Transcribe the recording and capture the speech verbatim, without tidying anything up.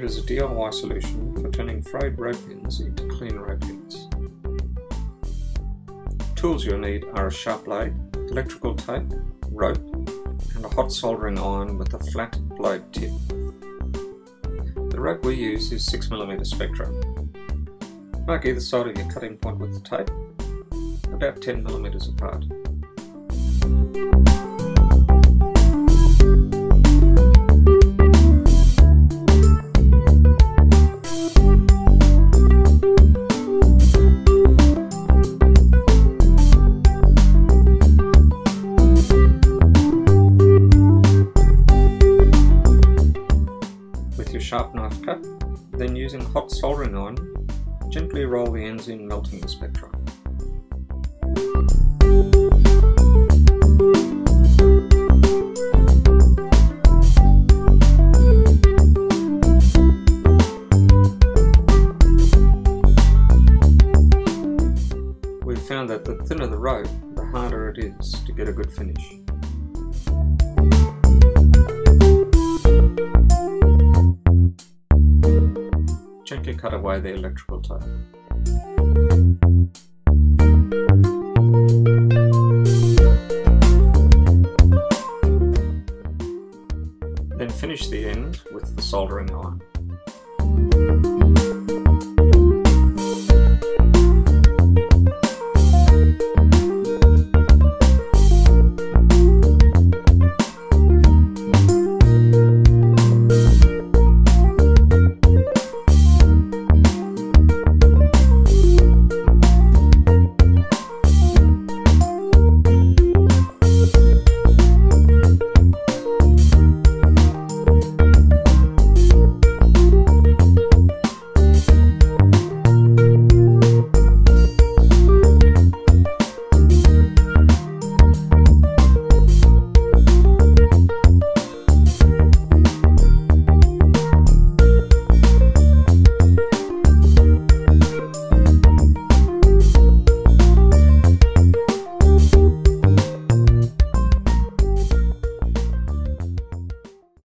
is a D I Y solution for turning frayed rope ends into clean rope ends. Tools you'll need are a sharp blade, electrical tape, rope, and a hot soldering iron with a flat blade tip. The rope we use is six millimeter Spectra. Mark either side of your cutting point with the tape, about ten millimeters apart. With your sharp knife cut, then using hot soldering iron, gently roll the ends in, melting the Spectra. We've found that the thinner the rope, the harder it is to get a good finish. Gently cut away the electrical tape.